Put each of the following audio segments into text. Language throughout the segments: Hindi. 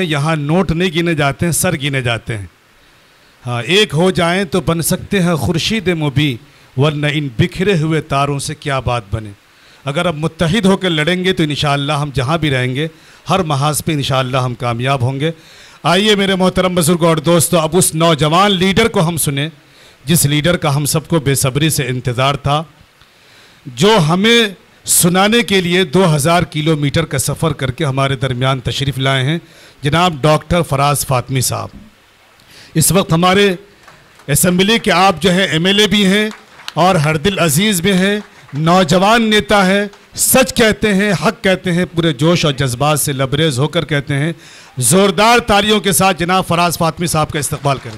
यहाँ नोट नहीं गिने जाते हैं, सर गिने जाते हैं। हाँ, एक हो जाएं तो बन सकते हैं खुर्शीद मुबी, वरना इन बिखरे हुए तारों से क्या बात बने। अगर अब मुत्तहिद होकर लड़ेंगे तो इंशाअल्लाह हम जहाँ भी रहेंगे हर महाज पे इंशाअल्लाह हम कामयाब होंगे। आइए मेरे मोहतरम बुजुर्ग और दोस्तों, अब उस नौजवान लीडर को हम सुने जिस लीडर का हम सबको बेसब्री से इंतज़ार था, जो हमें सुनाने के लिए 2000 किलोमीटर का सफ़र करके हमारे दरमियान तशरीफ़ लाए हैं। जनाब डॉक्टर फराज फातमी साहब, इस वक्त हमारे असम्बली के आप जो है MLA भी हैं और हरदिल अजीज़ भी हैं, नौजवान नेता है, सच कहते हैं, हक कहते हैं, पूरे जोश और जज्बात से लबरेज होकर कहते हैं। ज़ोरदार तालियों के साथ जनाब फराज फातमी साहब का इस्तकबाल करें।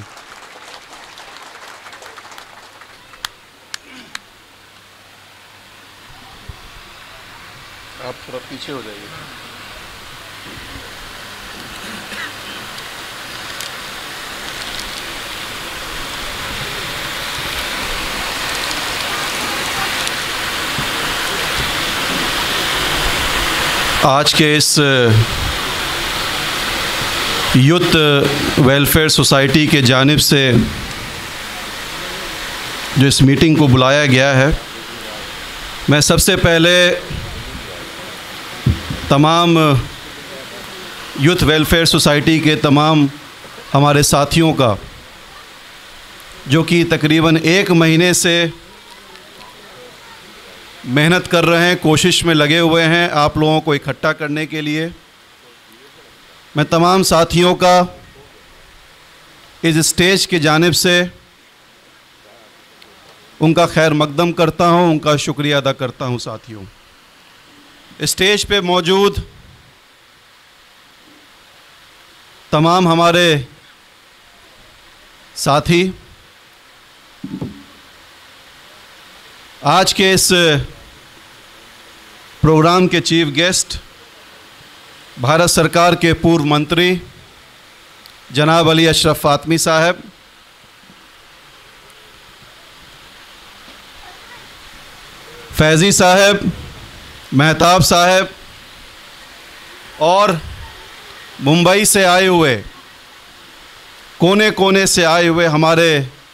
आप थोड़ा पीछे हो जाइए। आज के इस यूथ वेलफेयर सोसाइटी के जानिब से जो इस मीटिंग को बुलाया गया है, मैं सबसे पहले तमाम यूथ वेलफेयर सोसाइटी के तमाम हमारे साथियों का, जो कि तकरीबन 1 महीने से मेहनत कर रहे हैं, कोशिश में लगे हुए हैं आप लोगों को इकट्ठा करने के लिए, मैं तमाम साथियों का इस स्टेज की जानिब से उनका खैर मकदम करता हूं, उनका शुक्रिया अदा करता हूं। साथियों, स्टेज पे मौजूद तमाम हमारे साथी, आज के इस प्रोग्राम के चीफ गेस्ट भारत सरकार के पूर्व मंत्री जनाब अली अशरफ फातमी साहब, फैज़ी साहब, मेहताब साहब और मुंबई से आए हुए, कोने कोने से आए हुए हमारे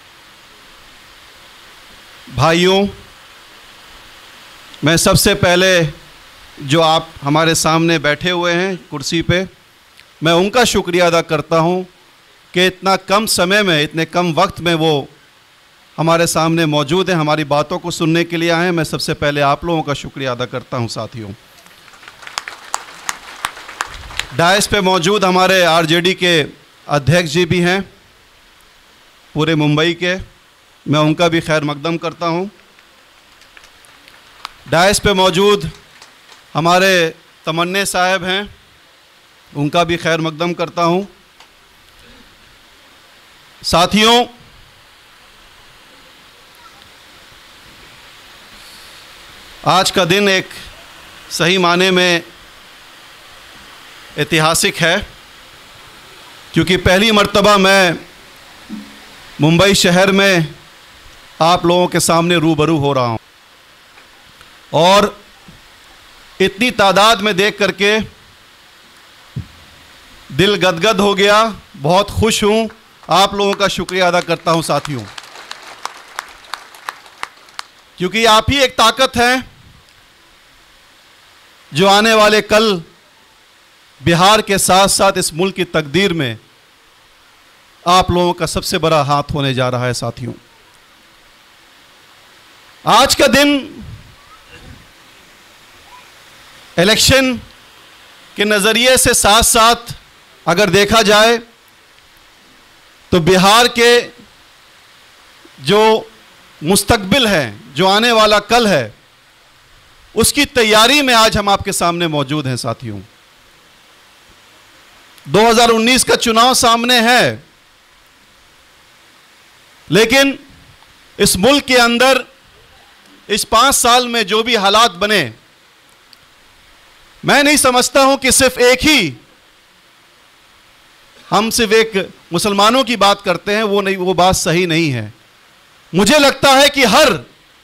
भाइयों, मैं सबसे पहले जो आप हमारे सामने बैठे हुए हैं कुर्सी पे, मैं उनका शुक्रिया अदा करता हूं कि इतना कम समय में, इतने कम वक्त में वो हमारे सामने मौजूद हैं, हमारी बातों को सुनने के लिए आए हैं। मैं सबसे पहले आप लोगों का शुक्रिया अदा करता हूं। साथियों, डायस पे मौजूद हमारे RJD के अध्यक्ष जी भी हैं पूरे मुंबई के, मैं उनका भी खैर मकदम करता हूं। डायस पे मौजूद हमारे तमन्ने साहब हैं, उनका भी खैर मकदम करता हूं। साथियों, आज का दिन एक सही माने में ऐतिहासिक है, क्योंकि पहली मर्तबा मैं मुंबई शहर में आप लोगों के सामने रूबरू हो रहा हूं और इतनी तादाद में देख करके दिल गदगद हो गया, बहुत खुश हूं, आप लोगों का शुक्रिया अदा करता हूं साथियों, क्योंकि आप ही एक ताकत हैं जो आने वाले कल बिहार के साथ साथ इस मुल्क की तकदीर में आप लोगों का सबसे बड़ा हाथ होने जा रहा है। साथियों, आज का दिन इलेक्शन के नज़रिए से साथ साथ अगर देखा जाए तो बिहार के जो मुस्तकबिल है, जो आने वाला कल है, उसकी तैयारी में आज हम आपके सामने मौजूद हैं। साथियों, 2019 का चुनाव सामने है, लेकिन इस मुल्क के अंदर इस 5 साल में जो भी हालात बने, मैं नहीं समझता हूं कि सिर्फ एक ही, हम सिर्फ एक मुसलमानों की बात करते हैं, वो बात सही नहीं है। मुझे लगता है कि हर,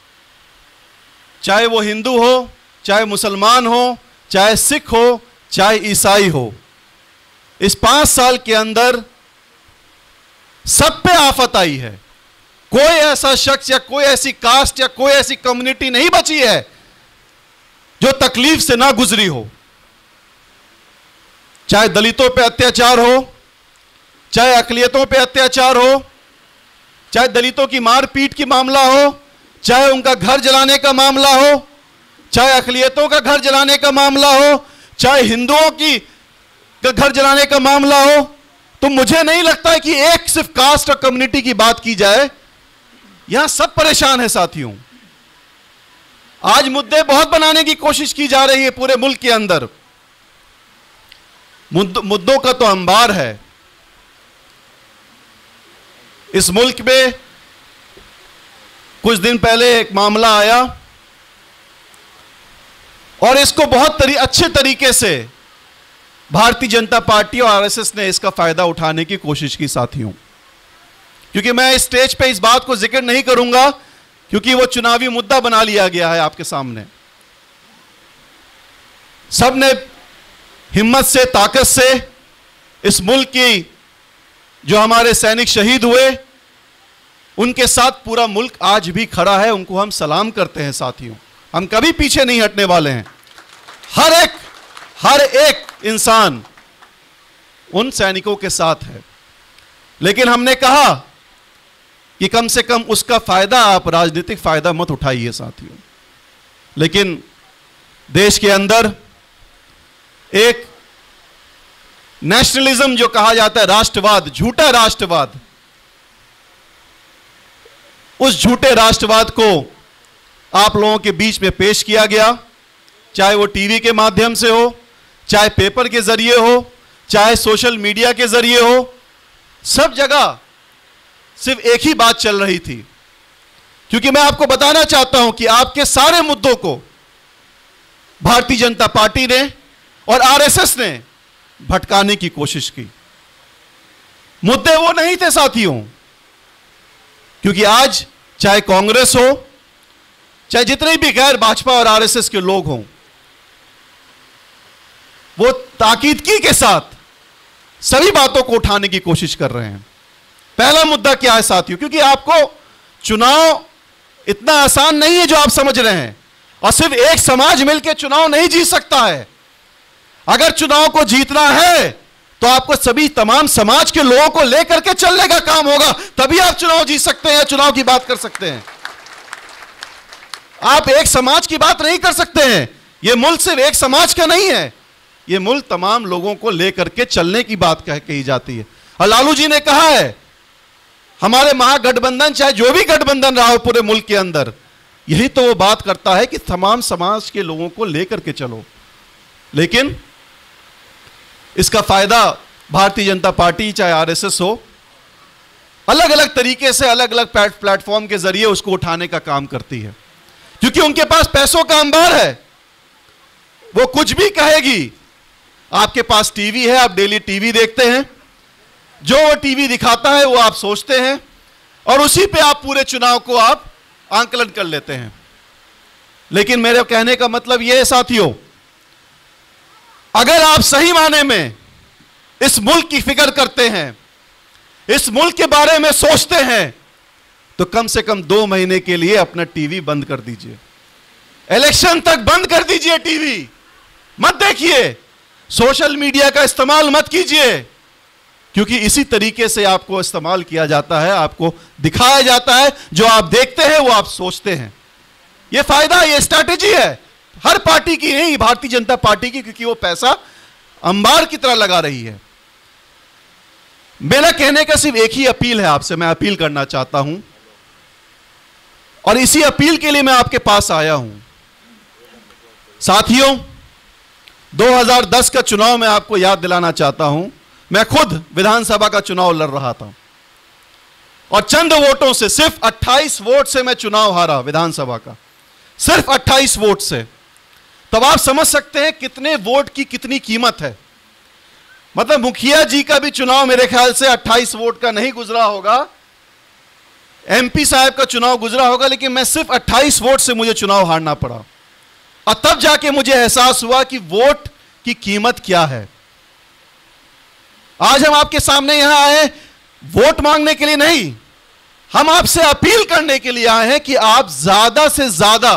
चाहे वो हिंदू हो, चाहे मुसलमान हो, चाहे सिख हो, चाहे ईसाई हो, इस 5 साल के अंदर सब पे आफत आई है। कोई ऐसा शख्स या कोई ऐसी कास्ट या कोई ऐसी कम्युनिटी नहीं बची है जो तकलीफ से ना गुजरी हो। चाहे दलितों पे अत्याचार हो, चाहे अकलियतों पे अत्याचार हो, चाहे दलितों की मारपीट की मामला हो, चाहे उनका घर जलाने का मामला हो, चाहे अकलियतों का घर जलाने का मामला हो, चाहे हिंदुओं की का घर जलाने का मामला हो, तो मुझे नहीं लगता है कि एक सिर्फ कास्ट और कम्युनिटी की बात की जाए। यहां सब परेशान है साथियों। आज मुद्दे बहुत बनाने की कोशिश की जा रही है पूरे मुल्क के अंदर। मुद्दों का तो अंबार है। इस मुल्क में कुछ दिन पहले एक मामला आया और इसको बहुत अच्छे तरीके से भारतीय जनता पार्टी और आरएसएस ने इसका फायदा उठाने की कोशिश की साथियों। क्योंकि मैं इस स्टेज पे इस बात को जिक्र नहीं करूंगा क्योंकि वो चुनावी मुद्दा बना लिया गया है आपके सामने। सबने हिम्मत से, ताकत से इस मुल्क की जो हमारे सैनिक शहीद हुए उनके साथ पूरा मुल्क आज भी खड़ा है। उनको हम सलाम करते हैं साथियों। हम कभी पीछे नहीं हटने वाले हैं। हर एक इंसान उन सैनिकों के साथ है। लेकिन हमने कहा कि कम से कम उसका फायदा आप राजनीतिक फायदा मत उठाइए साथियों। लेकिन देश के अंदर एक नेशनलिज्म जो कहा जाता है, राष्ट्रवाद, झूठा राष्ट्रवाद, उस झूठे राष्ट्रवाद को आप लोगों के बीच में पेश किया गया। चाहे वो टीवी के माध्यम से हो, चाहे पेपर के जरिए हो, चाहे सोशल मीडिया के जरिए हो, सब जगह सिर्फ एक ही बात चल रही थी। क्योंकि मैं आपको बताना चाहता हूं कि आपके सारे मुद्दों को भारतीय जनता पार्टी ने और आरएसएस ने भटकाने की कोशिश की। मुद्दे वो नहीं थे साथियों। क्योंकि आज चाहे कांग्रेस हो, चाहे जितने भी गैर भाजपा और आरएसएस के लोग हों, वो ताकीदगी के साथ सभी बातों को उठाने की कोशिश कर रहे हैं। पहला मुद्दा क्या है साथियों? क्योंकि आपको चुनाव इतना आसान नहीं है जो आप समझ रहे हैं, और सिर्फ एक समाज मिलकर चुनाव नहीं जीत सकता है। अगर चुनाव को जीतना है तो आपको सभी तमाम समाज के लोगों को लेकर के चलने का काम होगा, तभी आप चुनाव जीत सकते हैं, चुनाव की बात कर सकते हैं। आप एक समाज की बात नहीं कर सकते हैं। यह मुल्क सिर्फ एक समाज का नहीं है, यह मुल्क तमाम लोगों को लेकर के चलने की बात कही जाती है। और लालू जी ने कहा है, हमारे महागठबंधन, चाहे जो भी गठबंधन रहा हो पूरे मुल्क के अंदर, यही तो वो बात करता है कि तमाम समाज के लोगों को लेकर के चलो। लेकिन इसका फायदा भारतीय जनता पार्टी चाहे आरएसएस हो, अलग अलग तरीके से अलग अलग प्लेटफॉर्म के जरिए उसको उठाने का काम करती है। क्योंकि उनके पास पैसों का अंबार है, वो कुछ भी कहेगी। आपके पास टीवी है, आप डेली टीवी देखते हैं, जो वो टीवी दिखाता है वो आप सोचते हैं, और उसी पे आप पूरे चुनाव को आप आंकलन कर लेते हैं। लेकिन मेरे कहने का मतलब यह है साथियों, अगर आप सही माने में इस मुल्क की फिक्र करते हैं, इस मुल्क के बारे में सोचते हैं, तो कम से कम 2 महीने के लिए अपना टीवी बंद कर दीजिए। इलेक्शन तक बंद कर दीजिए, टीवी मत देखिए, सोशल मीडिया का इस्तेमाल मत कीजिए। क्योंकि इसी तरीके से आपको इस्तेमाल किया जाता है, आपको दिखाया जाता है। जो आप देखते हैं वो आप सोचते हैं। यह फायदा, यह स्ट्रैटेजी है हर पार्टी की, नहीं भारतीय जनता पार्टी की, क्योंकि वो पैसा अंबार की तरह लगा रही है। मेरा कहने का सिर्फ एक ही अपील है आपसे, मैं अपील करना चाहता हूं, और इसी अपील के लिए मैं आपके पास आया हूं। साथियों, 2010 का चुनाव मैं आपको याद दिलाना चाहता हूं। मैं खुद विधानसभा का चुनाव लड़ रहा था, और चंद वोटों से, सिर्फ 28 वोट से मैं चुनाव हारा विधानसभा का, सिर्फ 28 वोट से। तब आप समझ सकते हैं कितने वोट की कितनी कीमत है। मतलब मुखिया जी का भी चुनाव मेरे ख्याल से 28 वोट का नहीं गुजरा होगा, एमपी साहब का चुनाव गुजरा होगा, लेकिन मैं सिर्फ 28 वोट से मुझे चुनाव हारना पड़ा। और तब जाके मुझे एहसास हुआ कि वोट की कीमत क्या है। आज हम आपके सामने यहां आए वोट मांगने के लिए नहीं, हम आपसे अपील करने के लिए आए हैं कि आप ज्यादा से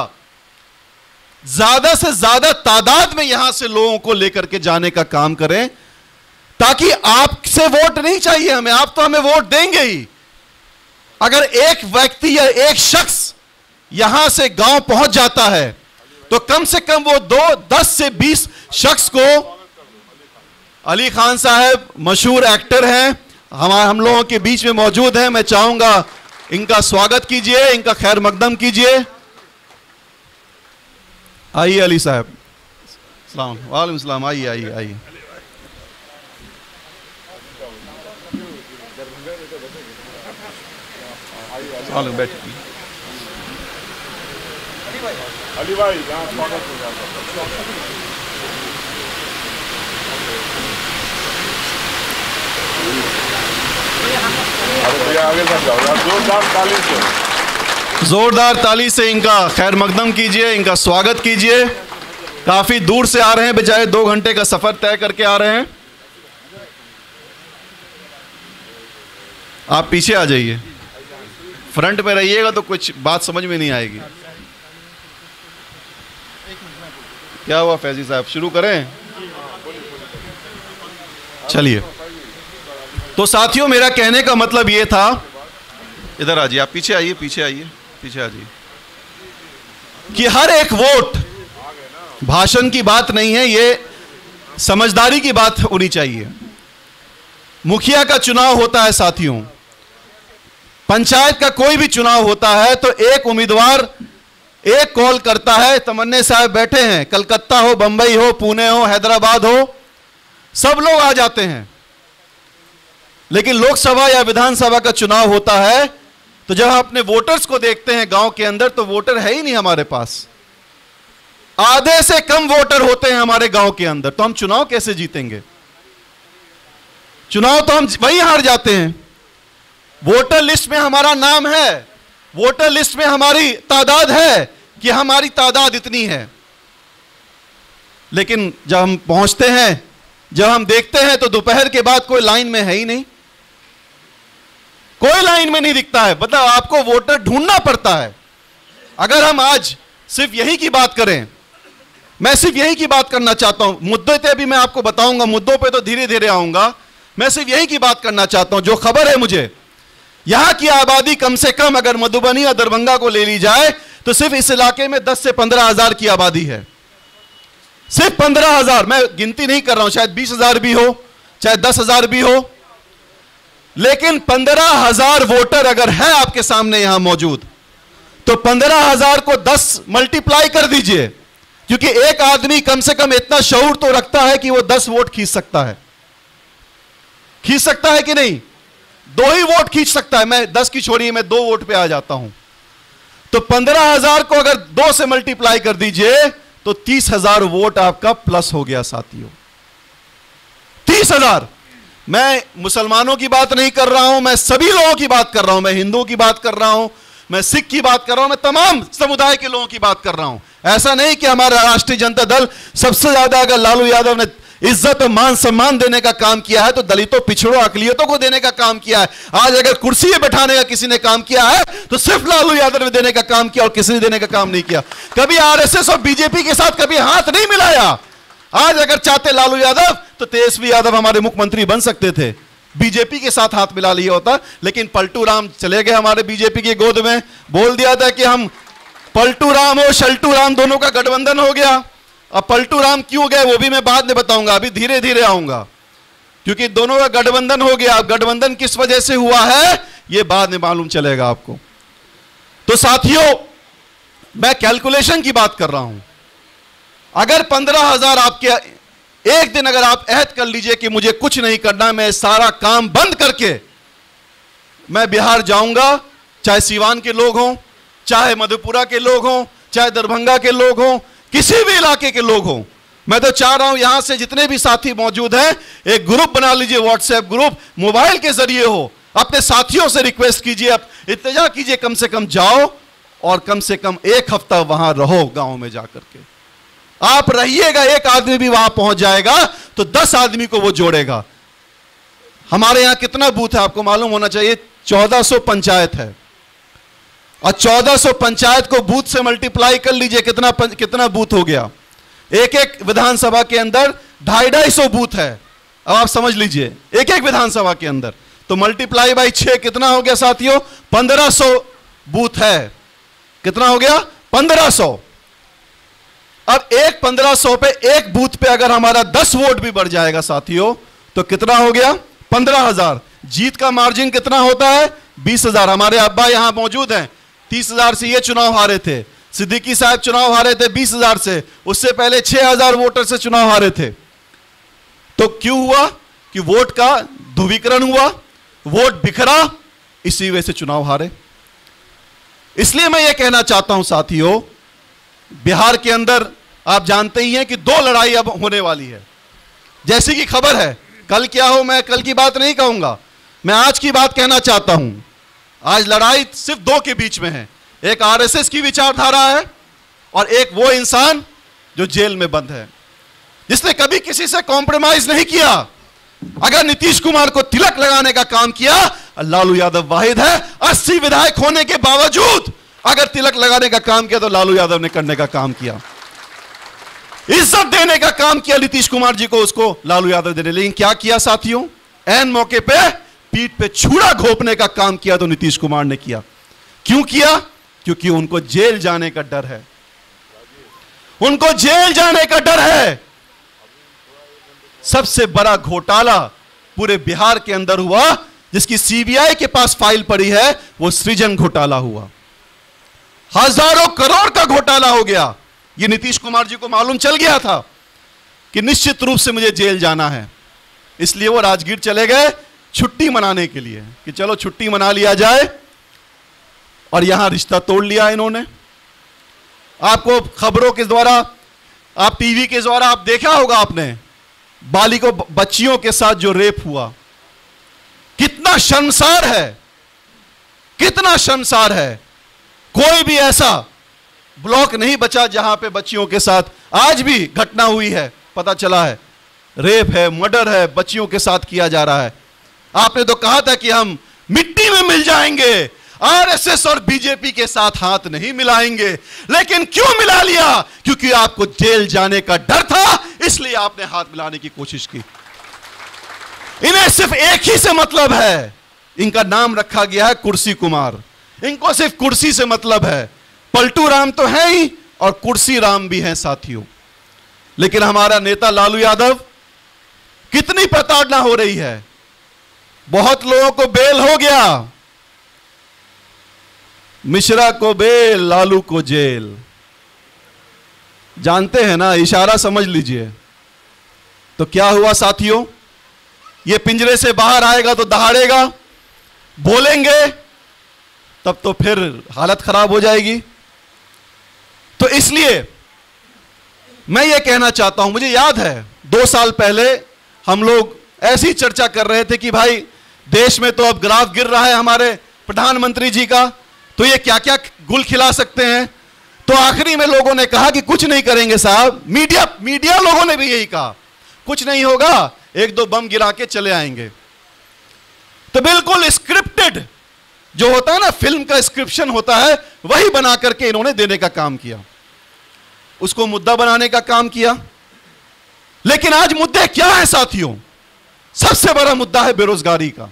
ज्यादा तादाद में यहां से लोगों को लेकर के जाने का काम करें, ताकि आपसे वोट नहीं चाहिए हमें, आप तो हमें वोट देंगे ही। अगर एक व्यक्ति या एक शख्स यहां से गांव पहुंच जाता है तो कम से कम वो 10 से 20 शख्स को, अली खान साहब मशहूर एक्टर हैं, हम लोगों के बीच में मौजूद हैं, मैं चाहूंगा इनका स्वागत कीजिए, इनका खैर मकदम कीजिए। आइए अली साहब। सलाम वालेकुम सलाम, आइए आइए आइए। बैठिए अली भाई, यहाँ स्वागत हो जाता है। आगे तक जाओ, जोरदार ताली से, जोरदार ताली से इनका खैर मकदम कीजिए, इनका स्वागत कीजिए। काफी दूर से आ रहे हैं बेचारे, 2 घंटे का सफर तय करके आ रहे हैं। आप पीछे आ जाइए, फ्रंट पे रहिएगा तो कुछ बात समझ में नहीं आएगी। क्या हुआ फैजी साहब, शुरू करें? चलिए। तो साथियों, मेरा कहने का मतलब ये था, इधर आ जाइए, आप पीछे आइए, पीछे आइए, पीछे आ जाइए, कि हर एक वोट भाषण की बात नहीं है, ये समझदारी की बात होनी चाहिए। मुखिया का चुनाव होता है साथियों, पंचायत का कोई भी चुनाव होता है तो एक उम्मीदवार एक कॉल करता है। तमन्ने साहब बैठे हैं, कलकत्ता हो, बंबई हो, पुणे हो, हैदराबाद हो, सब लोग आ जाते हैं। लेकिन लोकसभा या विधानसभा का चुनाव होता है तो जब हम अपने वोटर्स को देखते हैं गांव के अंदर, तो वोटर है ही नहीं हमारे पास, आधे से कम वोटर होते हैं हमारे गांव के अंदर, तो हम चुनाव कैसे जीतेंगे? चुनाव तो हम वही हार जाते हैं। वोटर लिस्ट में हमारा नाम है, वोटर लिस्ट में हमारी तादाद है कि हमारी तादाद इतनी है, लेकिन जब हम पहुंचते हैं, जब हम देखते हैं, तो दोपहर के बाद कोई लाइन में है ही नहीं, कोई लाइन में नहीं दिखता है। मतलब आपको वोटर ढूंढना पड़ता है। अगर हम आज सिर्फ यही की बात करें, मैं सिर्फ यही की बात करना चाहता हूं, मुद्दे पे भी मैं आपको बताऊंगा, मुद्दों पे तो धीरे धीरे आऊंगा। मैं सिर्फ यही की बात करना चाहता हूं, जो खबर है मुझे, यहां की आबादी कम से कम अगर मधुबनी या दरभंगा को ले ली जाए तो सिर्फ इस इलाके में 10 से 15,000 की आबादी है, सिर्फ 15,000। मैं गिनती नहीं कर रहा हूं, शायद 20,000 भी हो, चाहे 10,000 भी हो, लेकिन 15,000 वोटर अगर है आपके सामने यहां मौजूद, तो 15,000 को 10 मल्टीप्लाई कर दीजिए, क्योंकि एक आदमी कम से कम इतना शऊर तो रखता है कि वो 10 वोट खींच सकता है। खींच सकता है कि नहीं? 2 ही वोट खींच सकता है। मैं 10 की छोड़िए, मैं 2 वोट पे आ जाता हूं। तो 15,000 को अगर 2 से मल्टीप्लाई कर दीजिए तो 30,000 वोट आपका प्लस हो गया साथियों। 30,000। मैं मुसलमानों की बात नहीं कर रहा हूं, मैं सभी लोगों की बात कर रहा हूं। मैं हिंदुओं की बात कर रहा हूं, मैं सिख की बात कर रहा हूं, मैं तमाम समुदाय के लोगों की बात कर रहा हूं। ऐसा नहीं कि हमारा राष्ट्रीय जनता दल सबसे ज्यादा अगर लालू यादव ने इज्जत और मान सम्मान देने का काम किया है तो दलितों, पिछड़ों, अकलियतों को देने का काम किया है। आज अगर कुर्सी पे बैठाने का किसी ने काम किया है तो सिर्फ लालू यादव ने देने का काम किया और किसी ने देने का काम नहीं किया। कभी आरएसएस और बीजेपी के साथ कभी हाथ नहीं मिलाया। आज अगर चाहते लालू यादव तो तेजस्वी यादव हमारे मुख्यमंत्री बन सकते थे, बीजेपी के साथ हाथ मिला लिया होता, लेकिन पलटू राम चले गए हमारे बीजेपी की गोद में। बोल दिया था कि हम पलटू राम और शल्टू राम दोनों का गठबंधन हो गया। अब पलटू राम क्यों गए वो भी मैं बाद में बताऊंगा, अभी धीरे धीरे आऊंगा, क्योंकि दोनों का गठबंधन हो गया। अब गठबंधन किस वजह से हुआ है ये बाद में मालूम चलेगा आपको। तो साथियों, मैं कैलकुलेशन की बात कर रहा हूं। अगर 15,000 आपके, एक दिन अगर आप अहद कर लीजिए कि मुझे कुछ नहीं करना, मैं सारा काम बंद करके मैं बिहार जाऊंगा, चाहे सीवान के लोग हों, चाहे मधेपुरा के लोग हों, चाहे दरभंगा के लोग हों, किसी भी इलाके के लोग हों। मैं तो चाह रहा हूं यहां से जितने भी साथी मौजूद हैं, एक ग्रुप बना लीजिए, व्हाट्सएप ग्रुप, मोबाइल के जरिए हो, अपने साथियों से रिक्वेस्ट कीजिए, इत्तेजा कीजिए, कम से कम जाओ और कम से कम 1 हफ्ता वहां रहो गांव में जाकर के। आप रहिएगा, एक आदमी भी वहां पहुंच जाएगा तो 10 आदमी को वो जोड़ेगा। हमारे यहां कितना बूथ है आपको मालूम होना चाहिए, 1400 पंचायत है। और 1400 पंचायत को बूथ से मल्टीप्लाई कर लीजिए, कितना बूथ हो गया। एक एक विधानसभा के अंदर 250-250 बूथ है। अब आप समझ लीजिए, एक एक विधानसभा के अंदर, तो मल्टीप्लाई बाई 6 कितना हो गया साथियों, 1500 बूथ है। कितना हो गया, 1500। अब एक 1500 पे, एक बूथ पे अगर हमारा 10 वोट भी बढ़ जाएगा साथियों, तो कितना हो गया, 15,000। जीत का मार्जिन कितना होता है, 20,000। हमारे अब्बा यहां मौजूद हैं, 30,000 से ये चुनाव हारे थे। सिद्दीकी साहब चुनाव हारे थे 20,000 से, उससे पहले 6,000 वोटर से चुनाव हारे थे। तो क्यों हुआ कि वोट का ध्रुवीकरण हुआ, वोट बिखरा, इसी वजह से चुनाव हारे। इसलिए मैं ये कहना चाहता हूं साथियों, बिहार के अंदर आप जानते ही हैं कि 2 लड़ाई अब होने वाली है। जैसी कि खबर है, कल क्या हो, मैं कल की बात नहीं कहूंगा, मैं आज की बात कहना चाहता हूं। आज लड़ाई सिर्फ 2 के बीच में है, एक आरएसएस की विचारधारा है और एक वो इंसान जो जेल में बंद है, जिसने कभी किसी से कॉम्प्रोमाइज नहीं किया। अगर नीतीश कुमार को तिलक लगाने का काम किया, लालू यादव वाहिद है 80 विधायक होने के बावजूद अगर तिलक लगाने का काम किया तो लालू यादव ने करने का काम किया। इज्जत देने का काम किया नीतीश कुमार जी को, उसको लालू यादव देने। लेकिन क्या किया साथियों, ऐन मौके पे पीठ पे छुरा घोंपने का काम किया तो नीतीश कुमार ने किया। क्यों किया, क्योंकि उनको जेल जाने का डर है, उनको जेल जाने का डर है। सबसे बड़ा घोटाला पूरे बिहार के अंदर हुआ, जिसकी सीबीआई के पास फाइल पड़ी है, वो सृजन घोटाला हुआ। हजारों करोड़ का घोटाला हो गया। ये नीतीश कुमार जी को मालूम चल गया था कि निश्चित रूप से मुझे जेल जाना है, इसलिए वो राजगीर चले गए छुट्टी मनाने के लिए कि चलो छुट्टी मना लिया जाए, और यहां रिश्ता तोड़ लिया इन्होंने। आपको खबरों के द्वारा, आप टीवी के द्वारा आप देखा होगा आपने, बालिगों बच्चियों के साथ जो रेप हुआ, कितना शर्मसार है, कितना शर्मसार है। कोई भी ऐसा ब्लॉक नहीं बचा जहां पे बच्चियों के साथ आज भी घटना हुई है, पता चला है रेप है, मर्डर है, बच्चियों के साथ किया जा रहा है। आपने तो कहा था कि हम मिट्टी में मिल जाएंगे, आरएसएस और बीजेपी के साथ हाथ नहीं मिलाएंगे, लेकिन क्यों मिला लिया, क्योंकि आपको जेल जाने का डर था, इसलिए आपने हाथ मिलाने की कोशिश की। इन्हें सिर्फ एक ही से मतलब है, इनका नाम रखा गया है कुर्सी कुमार। इनको सिर्फ कुर्सी से मतलब है। पलटू राम तो है ही और कुर्सी राम भी हैं साथियों। लेकिन हमारा नेता लालू यादव, कितनी प्रताड़ना हो रही है, बहुत लोगों को बेल हो गया, मिश्रा को बेल, लालू को जेल। जानते हैं ना, इशारा समझ लीजिए। तो क्या हुआ साथियों, ये पिंजरे से बाहर आएगा तो दहाड़ेगा, बोलेंगे तब तो फिर हालत खराब हो जाएगी। तो इसलिए मैं ये कहना चाहता हूं, मुझे याद है 2 साल पहले हम लोग ऐसी चर्चा कर रहे थे कि भाई देश में तो अब ग्राफ गिर रहा है हमारे प्रधानमंत्री जी का, तो ये क्या क्या गुल खिला सकते हैं। तो आखिरी में लोगों ने कहा कि कुछ नहीं करेंगे साहब, मीडिया लोगों ने भी यही कहा, कुछ नहीं होगा, 1-2 बम गिरा के चले आएंगे। तो बिल्कुल स्क्रिप्टेड जो होता है ना, फिल्म का स्क्रिप्शन होता है, वही बना करके इन्होंने देने का काम किया, उसको मुद्दा बनाने का काम किया। लेकिन आज मुद्दे क्या है साथियों, सबसे बड़ा मुद्दा है बेरोजगारी का।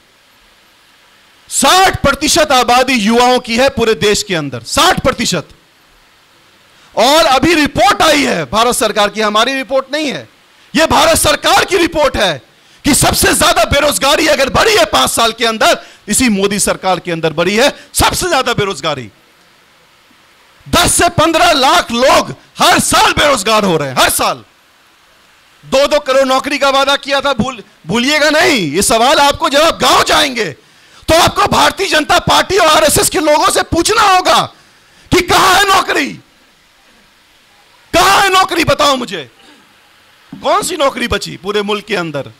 60% आबादी युवाओं की है पूरे देश के अंदर, 60%। और अभी रिपोर्ट आई है भारत सरकार की, हमारी रिपोर्ट नहीं है, यह भारत सरकार की रिपोर्ट है कि सबसे ज्यादा बेरोजगारी अगर बढ़ी है 5 साल के अंदर, इसी मोदी सरकार के अंदर बढ़ी है सबसे ज्यादा बेरोजगारी। 10 से 15 लाख लोग हर साल बेरोजगार हो रहे हैं, हर साल। 2-2 करोड़ नौकरी का वादा किया था, भूलिएगा नहीं। ये सवाल आपको जब आप गांव जाएंगे तो आपको भारतीय जनता पार्टी और आरएसएस के लोगों से पूछना होगा कि कहां है नौकरी, कहां है नौकरी, बताओ मुझे। कौन सी नौकरी बची पूरे मुल्क के अंदर?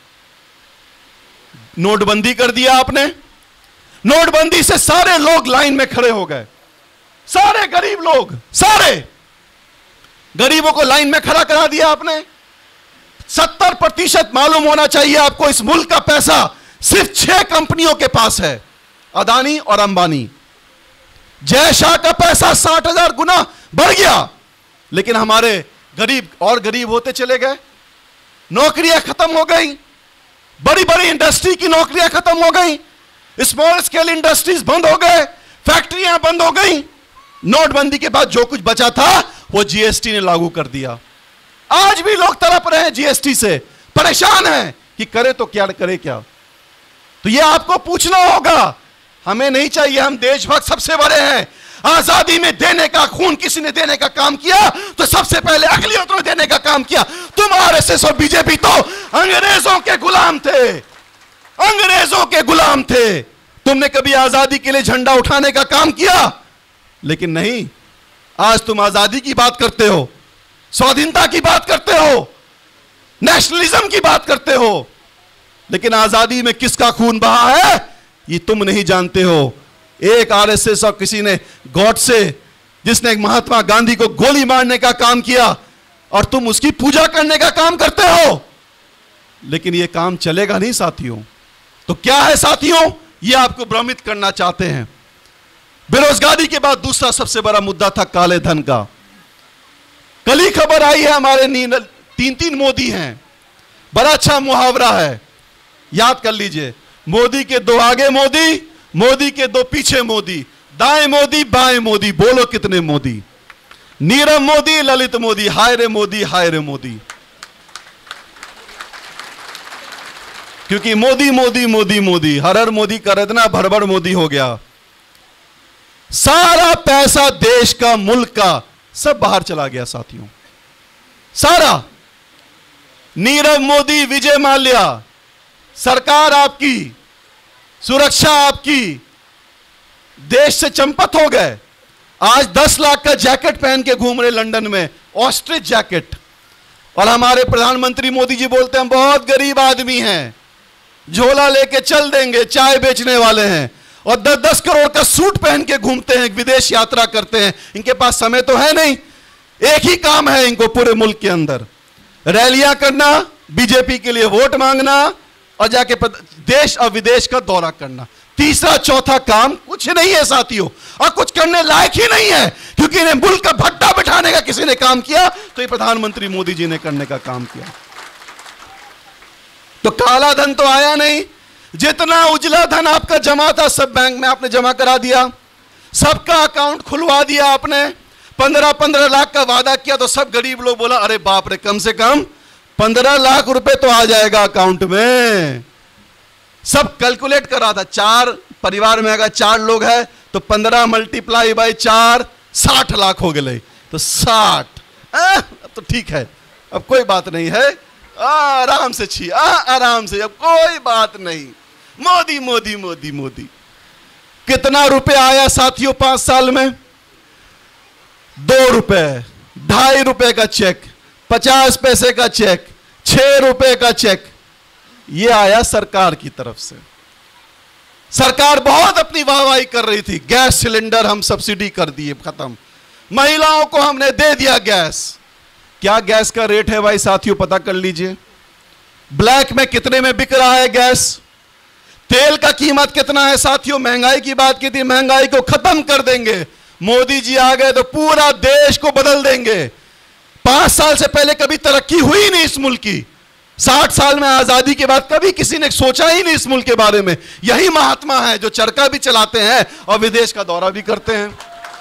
नोटबंदी कर दिया आपने, नोटबंदी से सारे लोग लाइन में खड़े हो गए, सारे गरीब लोग, सारे गरीबों को लाइन में खड़ा करा दिया आपने। 70% मालूम होना चाहिए आपको, इस मुल्क का पैसा सिर्फ 6 कंपनियों के पास है, अदानी और अंबानी। जय शाह का पैसा 60,000 गुना बढ़ गया, लेकिन हमारे गरीब और गरीब होते चले गए। नौकरियां खत्म हो गई, बड़ी बड़ी इंडस्ट्री की नौकरियां खत्म हो गई, स्मॉल स्केल इंडस्ट्रीज बंद हो गए, फैक्ट्रियां बंद हो गई। नोटबंदी के बाद जो कुछ बचा था वो जीएसटी ने लागू कर दिया। आज भी लोग तड़प रहे हैं जीएसटी से, परेशान हैं कि करे तो क्या, करे क्या। तो ये आपको पूछना होगा, हमें नहीं चाहिए, हम देशभक्त सबसे बड़े हैं। आजादी में देने का खून किसी ने देने का काम किया तो सबसे पहले अकलियतों ने देने का काम किया। तुम आरएसएस और बीजेपी तो अंग्रेजों के गुलाम थे, अंग्रेजों के गुलाम थे। तुमने कभी आजादी के लिए झंडा उठाने का काम किया? लेकिन नहीं, आज तुम आजादी की बात करते हो, स्वाधीनता की बात करते हो, नेशनलिज्म की बात करते हो, लेकिन आजादी में किसका खून बहा है ये तुम नहीं जानते हो। एक आरएसएस और किसी ने गॉडसे, जिसने महात्मा गांधी को गोली मारने का काम किया, और तुम उसकी पूजा करने का काम करते हो। लेकिन यह काम चलेगा नहीं साथियों। तो क्या है साथियों, यह आपको भ्रमित करना चाहते हैं। बेरोजगारी के बाद दूसरा सबसे बड़ा मुद्दा था काले धन का। कल ही खबर आई है, हमारे 3 मोदी हैं। बड़ा अच्छा मुहावरा है, याद कर लीजिए। मोदी के 2 आगे मोदी, मोदी के 2 पीछे मोदी, दाएं मोदी बाएं मोदी, बोलो कितने मोदी। नीरव मोदी, ललित मोदी, हाय रे मोदी, हाय रे मोदी। क्योंकि मोदी मोदी मोदी मोदी, हर हर मोदी कर इतना भड़बड़ मोदी हो गया। सारा पैसा देश का, मुल्क का, सब बाहर चला गया साथियों, सारा। नीरव मोदी, विजय माल्या, सरकार आपकी, सुरक्षा आपकी, देश से चंपत हो गए। आज 10 लाख का जैकेट पहन के घूम रहे लंदन में, ऑस्ट्रिच जैकेट। और हमारे प्रधानमंत्री मोदी जी बोलते हैं हम बहुत गरीब आदमी हैं, झोला लेके चल देंगे, चाय बेचने वाले हैं, और 10-10 करोड़ का सूट पहन के घूमते हैं, विदेश यात्रा करते हैं। इनके पास समय तो है नहीं, एक ही काम है इनको पूरे मुल्क के अंदर, रैलियां करना, बीजेपी के लिए वोट मांगना, और जाके देश और विदेश का दौरा करना। तीसरा चौथा काम कुछ नहीं है साथियों, और कुछ करने लायक ही नहीं है, क्योंकि इन्हें मुल्क का भट्टा बिठाने का किसी ने काम किया तो ये प्रधानमंत्री मोदी जी ने करने का काम किया। तो काला धन तो आया नहीं, जितना उजला धन आपका जमा था सब बैंक में आपने जमा करा दिया, सबका अकाउंट खुलवा दिया आपने। 15-15 लाख का वादा किया तो सब गरीब लोग बोला अरे बाप रे, कम से कम 15 लाख रुपए तो आ जाएगा अकाउंट में। सब कैलकुलेट कर रहा था, 4 परिवार में अगर 4 लोग हैं तो 15 मल्टीप्लाई बाई 4, 60 लाख हो गए। तो 60 तो ठीक है, अब कोई बात नहीं है, आराम से छी, आराम से, अब कोई बात नहीं। मोदी मोदी मोदी मोदी। कितना रुपए आया साथियों 5 साल में? 2 रुपए, 2.5 रुपए का चेक, 50 पैसे का चेक, 6 रुपए का चेक, यह आया सरकार की तरफ से। सरकार बहुत अपनी वाहवाही कर रही थी, गैस सिलेंडर हम सब्सिडी कर दिए, खत्म, महिलाओं को हमने दे दिया गैस। क्या गैस का रेट है भाई साथियों, पता कर लीजिए। ब्लैक में कितने में बिक रहा है गैस? तेल का कीमत कितना है साथियों? महंगाई की बात की थी, महंगाई को खत्म कर देंगे। मोदी जी आ गए तो पूरा देश को बदल देंगे। 5 साल से पहले कभी तरक्की हुई नहीं इस मुल्क की। 60 साल में आजादी के बाद कभी किसी ने सोचा ही नहीं इस मुल्क के बारे में। यही महात्मा है जो चरखा भी चलाते हैं और विदेश का दौरा भी करते हैं।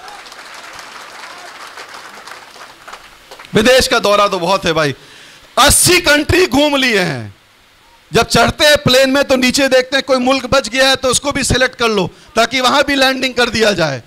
विदेश का दौरा तो बहुत है भाई, 80 कंट्री घूम लिए हैं। जब चढ़ते हैं प्लेन में तो नीचे देखते हैं कोई मुल्क बच गया है तो उसको भी सिलेक्ट कर लो ताकि वहां भी लैंडिंग कर दिया जाए।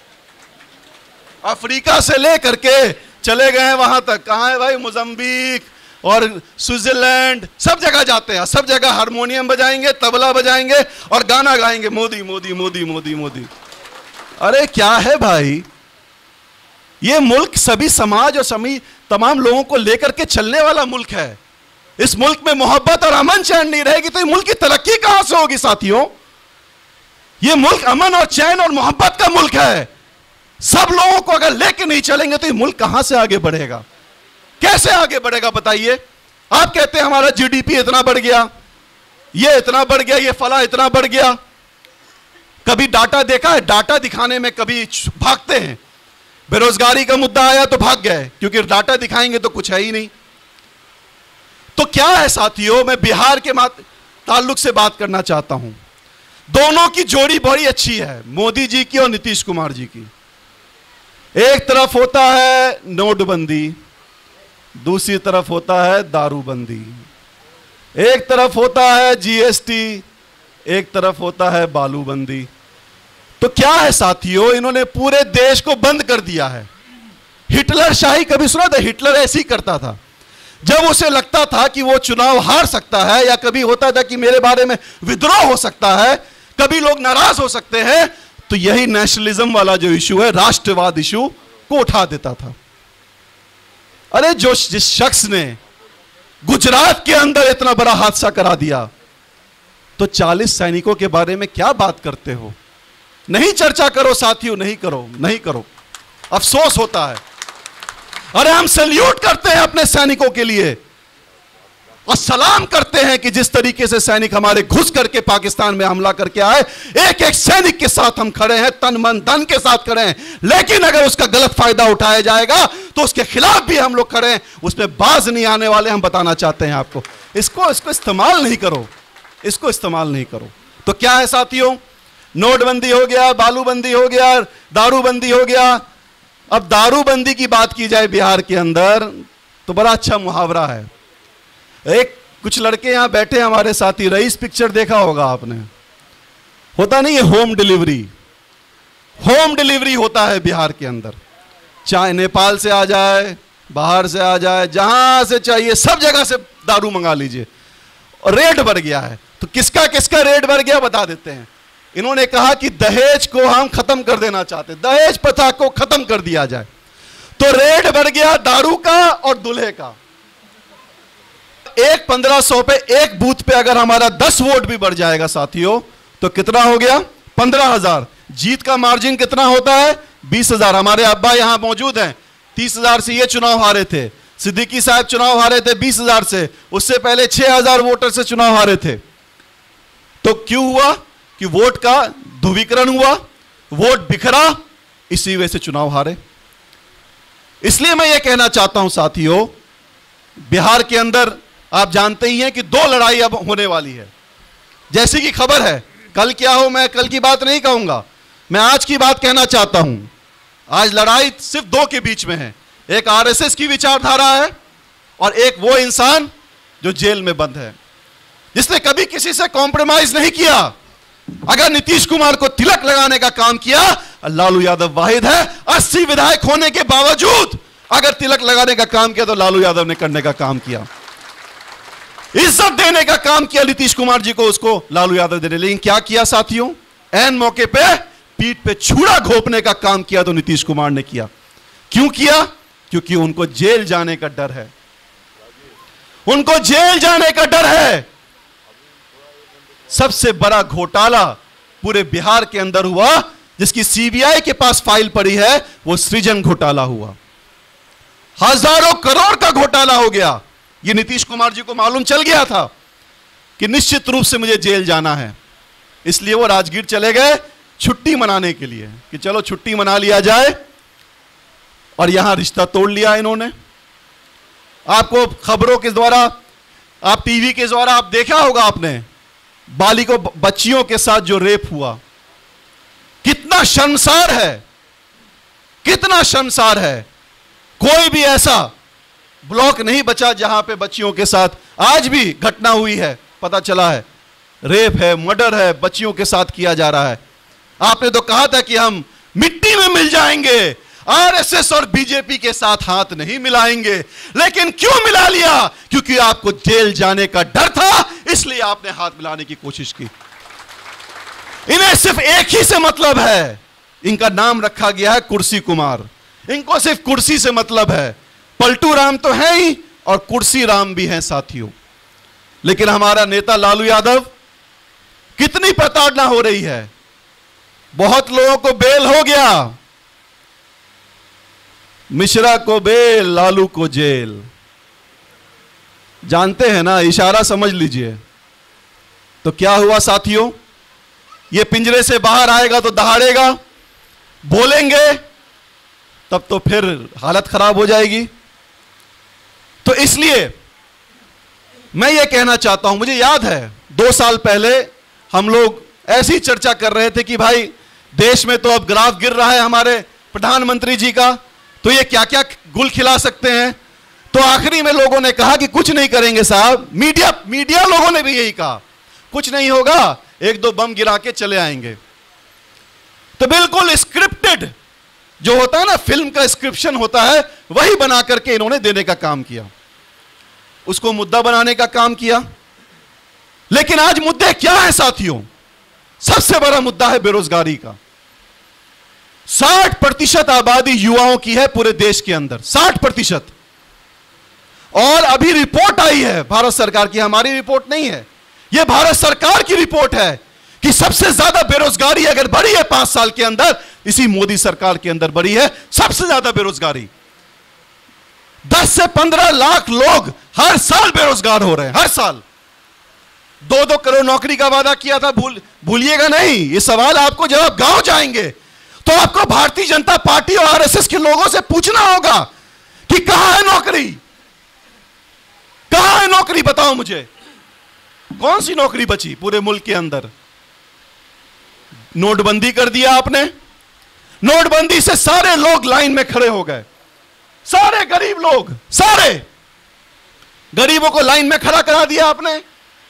अफ्रीका से लेकर के चले गए हैं वहां तक, कहां है भाई? मोजम्बिक और स्विट्जरलैंड, सब जगह जाते हैं। सब जगह हारमोनियम बजाएंगे, तबला बजाएंगे और गाना गाएंगे, मोदी मोदी मोदी मोदी मोदी। अरे क्या है भाई, ये मुल्क सभी समाज और सभी तमाम लोगों को लेकर के चलने वाला मुल्क है। इस मुल्क में मोहब्बत और अमन चैन नहीं रहेगी तो ये मुल्क की तरक्की कहां से होगी साथियों? ये मुल्क अमन और चैन और मोहब्बत का मुल्क है। सब लोगों को अगर लेके नहीं चलेंगे तो ये मुल्क कहां से आगे बढ़ेगा, कैसे आगे बढ़ेगा बताइए? आप कहते हैं हमारा जीडीपी इतना बढ़ गया, ये इतना बढ़ गया, ये फला इतना बढ़ गया। कभी डाटा देखा है? डाटा दिखाने में कभी भागते हैं। बेरोजगारी का मुद्दा आया तो भाग गए, क्योंकि डाटा दिखाएंगे तो कुछ है ही नहीं। तो क्या है साथियों, मैं बिहार के ताल्लुक से बात करना चाहता हूं। दोनों की जोड़ी बड़ी अच्छी है, मोदी जी की और नीतीश कुमार जी की। एक तरफ होता है नोटबंदी, दूसरी तरफ होता है दारूबंदी। एक तरफ होता है जीएसटी, एक तरफ होता है बालूबंदी। तो क्या है साथियों, इन्होंने पूरे देश को बंद कर दिया है। हिटलर शाही कभी सुना था? हिटलर ऐसे ही करता था। जब उसे लगता था कि वो चुनाव हार सकता है, या कभी होता था कि मेरे बारे में विद्रोह हो सकता है, कभी लोग नाराज हो सकते हैं, तो यही नेशनलिज्म वाला जो इशू है, राष्ट्रवाद इशू को उठा देता था। अरे जिस शख्स ने गुजरात के अंदर इतना बड़ा हादसा करा दिया, तो 40 सैनिकों के बारे में क्या बात करते हो? नहीं चर्चा करो साथियों, नहीं करो, नहीं करो। अफसोस होता है। अरे हम सैल्यूट करते हैं अपने सैनिकों के लिए और सलाम करते हैं कि जिस तरीके से सैनिक हमारे घुस करके पाकिस्तान में हमला करके आए, एक एक सैनिक के साथ हम खड़े हैं, तन मन धन के साथ खड़े हैं। लेकिन अगर उसका गलत फायदा उठाया जाएगा तो उसके खिलाफ भी हम लोग खड़े हैं, उसमें बाज नहीं आने वाले। हम बताना चाहते हैं आपको, इसको इस्तेमाल नहीं करो, इसको इस्तेमाल नहीं करो। तो क्या है साथियों, नोटबंदी हो गया, बालूबंदी हो गया, दारूबंदी हो गया। अब दारूबंदी की बात की जाए बिहार के अंदर तो बड़ा अच्छा मुहावरा है। एक कुछ लड़के यहां बैठे हमारे साथी, रईस पिक्चर देखा होगा आपने, होता नहीं है होम डिलीवरी। होम डिलीवरी होता है बिहार के अंदर, चाहे नेपाल से आ जाए, बाहर से आ जाए, जहां से चाहिए सब जगह से दारू मंगा लीजिए। और रेट बढ़ गया है, तो किसका किसका रेट बढ़ गया बता देते हैं। इन्होंने कहा कि दहेज को हम खत्म कर देना चाहते, दहेज प्रथा को खत्म कर दिया जाए। तो रेट बढ़ गया दारू का और दूल्हे का। एक 1500 पे एक बूथ पे अगर हमारा 10 वोट भी बढ़ जाएगा साथियों, तो कितना हो गया? 15,000। जीत का मार्जिन कितना होता है? 20,000। हमारे अब्बा यहां मौजूद हैं, 30,000 से ये चुनाव हारे थे। सिद्दीकी साहब चुनाव हारे थे 20,000 से, उससे पहले 6,000 वोटर से चुनाव हारे थे। तो क्यों हुआ कि वोट का ध्रुवीकरण हुआ, वोट बिखरा, इसी वजह से चुनाव हारे। इसलिए मैं यह कहना चाहता हूं साथियों, बिहार के अंदर आप जानते ही हैं कि 2 लड़ाई अब होने वाली है। जैसी कि खबर है, कल क्या हो, मैं कल की बात नहीं कहूंगा, मैं आज की बात कहना चाहता हूं। आज लड़ाई सिर्फ 2 के बीच में है। एक आरएसएस की विचारधारा है और एक वो इंसान जो जेल में बंद है, जिसने कभी किसी से कॉम्प्रोमाइज नहीं किया। अगर नीतीश कुमार को तिलक लगाने का काम किया, लालू यादव वाहिद है 80 विधायक होने के बावजूद अगर तिलक लगाने का काम किया तो लालू यादव ने करने का काम किया। इज्जत देने का काम किया नीतीश कुमार जी को, उसको लालू यादव ने। लेकिन क्या किया साथियों, ऐन मौके पे पीठ पे छुरा घोंपने का काम किया तो नीतीश कुमार ने किया। क्यों किया? क्योंकि उनको जेल जाने का डर है, उनको जेल जाने का डर है। सबसे बड़ा घोटाला पूरे बिहार के अंदर हुआ, जिसकी सीबीआई के पास फाइल पड़ी है, वो सृजन घोटाला हुआ। हजारों करोड़ का घोटाला हो गया। ये नीतीश कुमार जी को मालूम चल गया था कि निश्चित रूप से मुझे जेल जाना है, इसलिए वो राजगीर चले गए छुट्टी मनाने के लिए कि चलो छुट्टी मना लिया जाए, और यहां रिश्ता तोड़ लिया इन्होंने। आपको खबरों के द्वारा, आप टीवी के द्वारा आप देखा होगा आपने, बालिगों बच्चियों के साथ जो रेप हुआ, कितना शर्मसार है, कितना शर्मसार है। कोई भी ऐसा ब्लॉक नहीं बचा जहां पे बच्चियों के साथ आज भी घटना हुई है, पता चला है रेप है, मर्डर है, बच्चियों के साथ किया जा रहा है। आपने तो कहा था कि हम मिट्टी में मिल जाएंगे, आरएसएस और बीजेपी के साथ हाथ नहीं मिलाएंगे, लेकिन क्यों मिला लिया? क्योंकि आपको जेल जाने का डर था, इसलिए आपने हाथ मिलाने की कोशिश की। इन्हें सिर्फ एक ही से मतलब है, इनका नाम रखा गया है कुर्सी कुमार। इनको सिर्फ कुर्सी से मतलब है। पलटू राम तो है ही और कुर्सी राम भी हैं साथियों। लेकिन हमारा नेता लालू यादव, कितनी प्रताड़ना हो रही है, बहुत लोगों को बेल हो गया। मिश्रा को बेल, लालू को जेल। जानते हैं ना, इशारा समझ लीजिए। तो क्या हुआ साथियों, ये पिंजरे से बाहर आएगा तो दहाड़ेगा, बोलेंगे तब तो फिर हालत खराब हो जाएगी। तो इसलिए मैं ये कहना चाहता हूं, मुझे याद है 2 साल पहले हम लोग ऐसी चर्चा कर रहे थे कि भाई देश में तो अब ग्राफ गिर रहा है हमारे प्रधानमंत्री जी का, तो ये क्या क्या गुल खिला सकते हैं। तो आखिरी में लोगों ने कहा कि कुछ नहीं करेंगे साहब, मीडिया लोगों ने भी यही कहा, कुछ नहीं होगा, 1-2 बम गिरा के चले आएंगे। तो बिल्कुल स्क्रिप्टेड जो होता है ना, फिल्म का स्क्रिप्शन होता है, वही बना करके इन्होंने देने का काम किया, उसको मुद्दा बनाने का काम किया। लेकिन आज मुद्दे क्या है साथियों, सबसे बड़ा मुद्दा है बेरोजगारी का। 60% आबादी युवाओं की है पूरे देश के अंदर, 60%। और अभी रिपोर्ट आई है भारत सरकार की, हमारी रिपोर्ट नहीं है, यह भारत सरकार की रिपोर्ट है कि सबसे ज्यादा बेरोजगारी अगर बढ़ी है 5 साल के अंदर, इसी मोदी सरकार के अंदर बढ़ी है सबसे ज्यादा बेरोजगारी। 10 से 15 लाख लोग हर साल बेरोजगार हो रहे हैं, हर साल। 2-2 करोड़ नौकरी का वादा किया था, भूलिएगा नहीं। ये सवाल आपको जब आप गांव जाएंगे तो आपको भारतीय जनता पार्टी और आरएसएस के लोगों से पूछना होगा कि कहां है नौकरी, कहां है नौकरी, बताओ मुझे, कौन सी नौकरी बची पूरे मुल्क के अंदर। नोटबंदी कर दिया आपने, नोटबंदी से सारे लोग लाइन में खड़े हो गए, सारे गरीब लोग, सारे गरीबों को लाइन में खड़ा करा दिया आपने।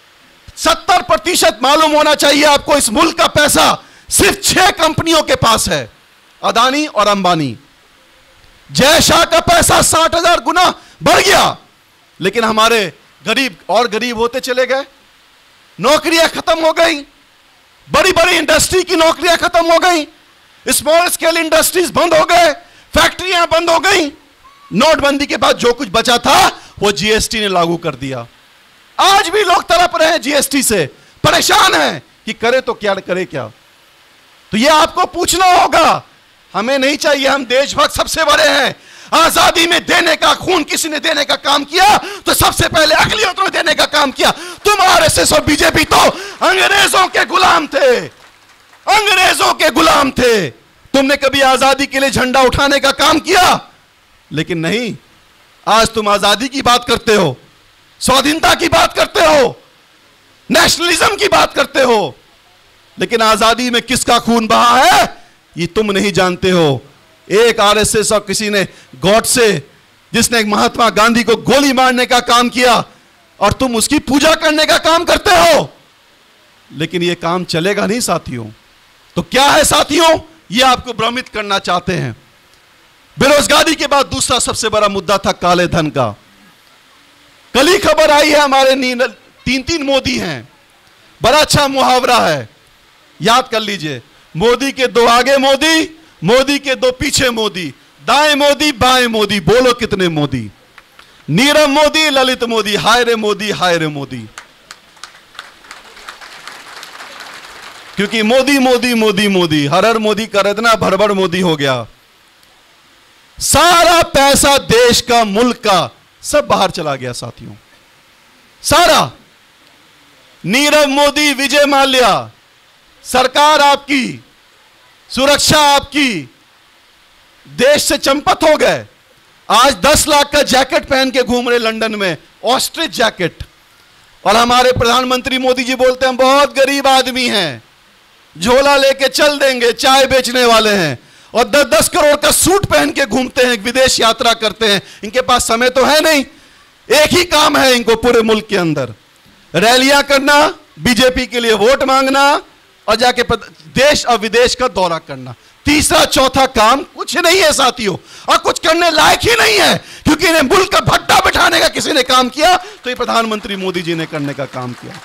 70% मालूम होना चाहिए आपको, इस मुल्क का पैसा सिर्फ 6 कंपनियों के पास है, अदानी और अंबानी। जय शाह का पैसा 60,000 गुना बढ़ गया, लेकिन हमारे गरीब और गरीब होते चले गए, नौकरियां खत्म हो गई, बड़ी बड़ी इंडस्ट्री की नौकरियां खत्म हो गई, स्मॉल स्केल इंडस्ट्रीज बंद हो गए, फैक्ट्रियां बंद हो गई। नोटबंदी के बाद जो कुछ बचा था वो जीएसटी ने लागू कर दिया। आज भी लोग तड़प रहे हैं जीएसटी से, परेशान हैं कि करे तो क्या, करे क्या। तो ये आपको पूछना होगा, हमें नहीं चाहिए, हम देशभक्त सबसे बड़े हैं। आजादी में देने का, खून किसी ने देने का काम किया तो सबसे पहले अकलियतों ने देने का काम किया। तुम आरएसएस और बीजेपी तो अंग्रेजों के गुलाम थे, अंग्रेजों के गुलाम थे। तुमने कभी आजादी के लिए झंडा उठाने का काम किया? लेकिन नहीं, आज तुम आजादी की बात करते हो, स्वाधीनता की बात करते हो, नेशनलिज्म की बात करते हो, लेकिन आजादी में किसका खून बहा है ये तुम नहीं जानते हो। एक आरएसएस और किसी ने गॉडसे, जिसने महात्मा गांधी को गोली मारने का काम किया, और तुम उसकी पूजा करने का काम करते हो। लेकिन यह काम चलेगा नहीं साथियों। तो क्या है साथियों, यह आपको भ्रमित करना चाहते हैं। बेरोजगारी के बाद दूसरा सबसे बड़ा मुद्दा था काले धन का। कल ही खबर आई है, हमारे 3 मोदी हैं। बड़ा अच्छा मुहावरा है, याद कर लीजिए, मोदी के 2 आगे मोदी, मोदी के 2 पीछे मोदी, दाएं मोदी बाएं मोदी, बोलो कितने मोदी। नीरव मोदी, ललित मोदी, हाय रे मोदी, हाय रे मोदी। क्योंकि मोदी मोदी मोदी मोदी, हर हर मोदी कर इतना भरभर मोदी हो गया। सारा पैसा देश का, मुल्क का, सब बाहर चला गया साथियों, सारा। नीरव मोदी, विजय माल्या, सरकार आपकी, सुरक्षा आपकी, देश से चंपत हो गए। आज 10 लाख का जैकेट पहन के घूम रहे लंदन में, ऑस्ट्रिच जैकेट। और हमारे प्रधानमंत्री मोदी जी बोलते हैं हम बहुत गरीब आदमी हैं, झोला लेके चल देंगे, चाय बेचने वाले हैं, और 10-10 करोड़ का सूट पहन के घूमते हैं, विदेश यात्रा करते हैं। इनके पास समय तो है नहीं, एक ही काम है इनको पूरे मुल्क के अंदर, रैलियां करना, बीजेपी के लिए वोट मांगना, और जाके देश और विदेश का दौरा करना। तीसरा चौथा काम कुछ नहीं है साथियों, और कुछ करने लायक ही नहीं है, क्योंकि इन्हें मुल्क का भट्टा बिठाने का किसी ने काम किया तो ये प्रधानमंत्री मोदी जी ने करने का काम किया।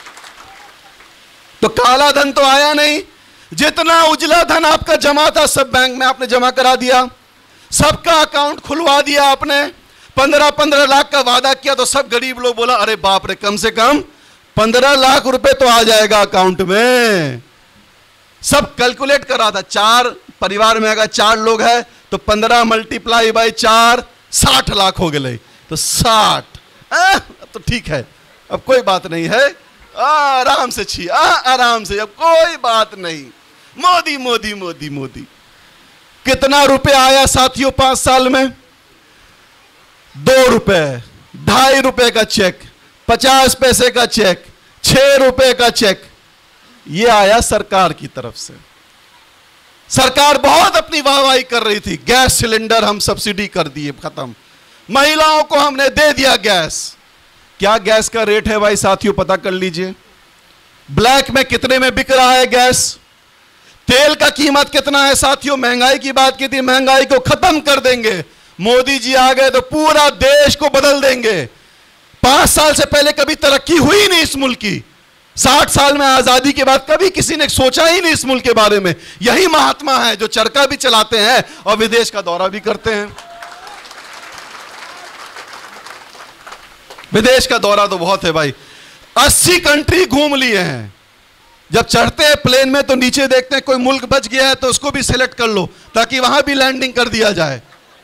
तो काला धन तो आया नहीं, जितना उजला धन आपका जमा था सब बैंक में आपने जमा करा दिया, सबका अकाउंट खुलवा दिया आपने। 15-15 लाख का वादा किया तो सब गरीब लोग बोला अरे बाप रे, कम से कम 15 लाख रुपए तो आ जाएगा अकाउंट में। सब कैलकुलेट करा था, 4 परिवार में अगर 4 लोग हैं तो 15 मल्टीप्लाई बाई 4, 60 लाख हो गए। तो 60 तो ठीक है, अब कोई बात नहीं है, आराम से छी, आराम से, अब कोई बात नहीं। मोदी मोदी मोदी मोदी। कितना रुपए आया साथियों 5 साल में? 2 रुपए, 2.5 रुपए का चेक, 50 पैसे का चेक, 6 रुपए का चेक, यह आया सरकार की तरफ से। सरकार बहुत अपनी वाहवाही कर रही थी, गैस सिलेंडर हम सब्सिडी कर दिए, खत्म, महिलाओं को हमने दे दिया गैस। क्या गैस का रेट है भाई साथियों, पता कर लीजिए। ब्लैक में कितने में बिक रहा है गैस? तेल का कीमत कितना है साथियों? महंगाई की बात की थी, महंगाई को खत्म कर देंगे। मोदी जी आ गए तो पूरा देश को बदल देंगे। 5 साल से पहले कभी तरक्की हुई नहीं इस मुल्क की। 60 साल में आजादी के बाद कभी किसी ने सोचा ही नहीं इस मुल्क के बारे में। यही महात्मा है जो चरखा भी चलाते हैं और विदेश का दौरा भी करते हैं। विदेश का दौरा तो बहुत है भाई, 80 कंट्री घूम लिए हैं। जब चढ़ते हैं प्लेन में तो नीचे देखते हैं कोई मुल्क बच गया है तो उसको भी सिलेक्ट कर लो ताकि वहां भी लैंडिंग कर दिया जाए।